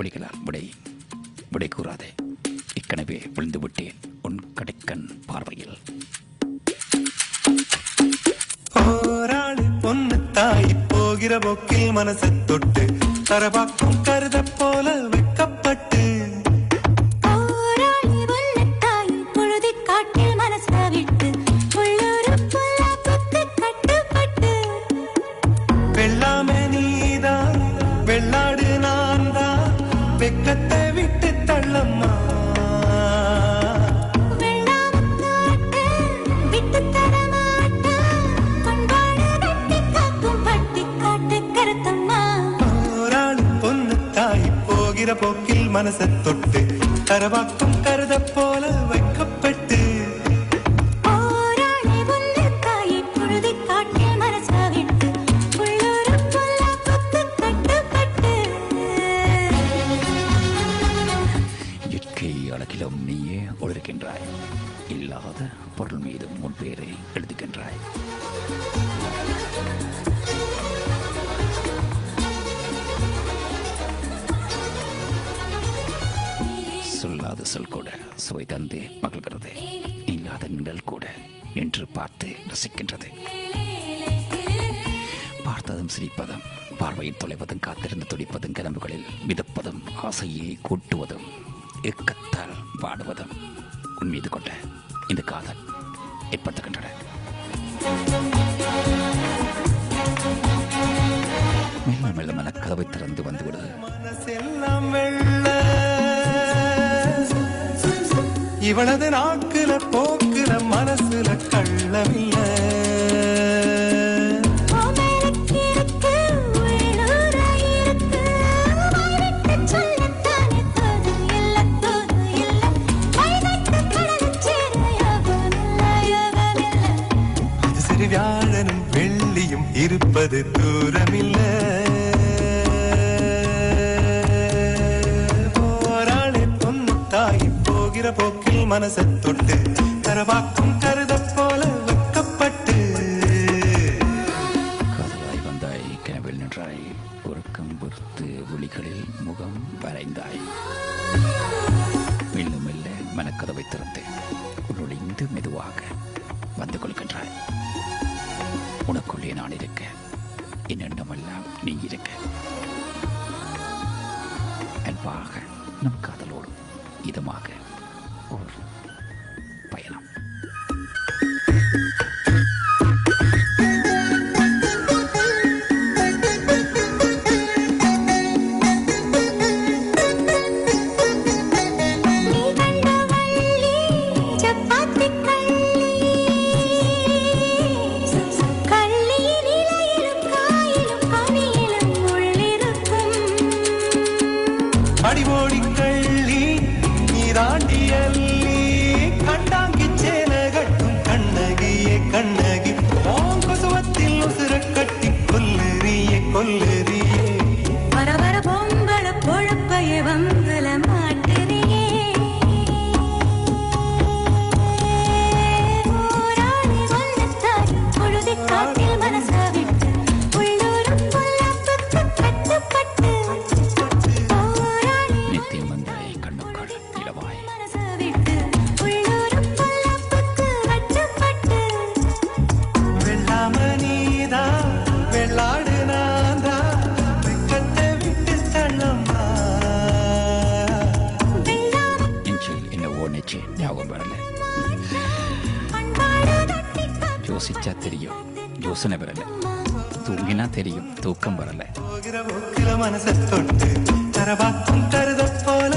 விழிகளால் விடை கூறாதே. ஏற்கனவே விழுந்து விட்டேன் உன் கடைக்கண் பார்வையில். போராளி பொண்ணு தாய் போகிற போக்கில் மனசை தொட்டு தரபாக்கும் கருத போல வைக்கப்பட்டு வெள்ளாமே நீதான் வெள்ளாடு நான் தான் வெக்கத்தை விட்டு தள்ளம்மா. போக்கில் மனசை தொட்டு தரவாக்கும் கருத போல வைக்கப்பட்டு இயற்கை அழகிலும் நீயே ஒழுகின்றாய். இல்லாத பொருள் மீது முன் பேரை எழுதுகின்றாய். சொல்லாத சொல் கூட சுவை தந்து மகிழ்கிறது. இல்லாத நிழல் கூட என்று பார்த்து ரசிக்கின்றது. பார்த்ததும் சிரிப்பதும் பார்வையில் தொலைவதும் காத்திருந்து துடிப்பதும் கிளம்புகளில் மிதப்பதும் ஆசையை கூட்டுவதும் ஏக்கத்தால் பாடுவதும் உன் மீது கொண்ட இந்த காதல் ஏற்படுத்துகின்றன. மெல்ல மெல்ல மனக்கதவை திறந்து வந்துவிடுது. இவளது நாக்குல போக்குல மனசுல கள்ளமில்ல. அது சரி வியாழனும் வெள்ளியும் இருப்பது தூரமில்ல. போராளி பொண்ணு தாய் போகிற போக்கில் மனசை தொட்டு தரவாக்கும் கருத போல வைக்கப்பட்டு காதலாய் வந்தாய், கனவில் நின்றாய், உறக்கம் பொறுத்து விழிகளில் முகம் வரைந்தாய். மெல்ல மெல்ல மனக்கதவை திறந்து உன்னொழிந்து மெதுவாக வந்து கொள்கின்றாய். உனக்குள்ளே நான் இருக்க, என் எண்ணமெல்லாம் நீ இருக்க. அன்பாக நம் காதலோடு இதமாக ஒரு பயணம். அடிவோடி கள்ளி நீராண்டியல்லி கண்டாங்கி சேன கட்டும் கண்ணகியே கண்ணகி கொசுவத்தில் உசுர கட்டி கொல்லுறியே கொல்லுறியே வர வர பொம்பள பொழப்பைய வம்பல மாட்டுறியே. ஊராணி வல்லத்தாய் பொழுதி காட்டில் மனச விட்டு உள்ளூரும் பொல்லாப்புக்கு கட்டுப்பட்டு நித்தியம் வந்தாய் கண்ணுக்கள் இளவாய். மனச விட்டு உள்ளூரும் பொல்லாப்புக்கு கட்டுப்பட்டு வெள்ளாம நீதா வெள்ளாடு நான்தா வெக்கத்தை விட்டு தள்ளம்மா. நெஞ்சில் என்னவோ நெச்சு ஞாபகம் வரல. யோசிச்சா தெரியும் யோசனை வரல. தூங்கினா தெரியும் தூக்கம் வரல. போகிற போக்கில மனசை தொட்டு தரவாக்கும் கருத போல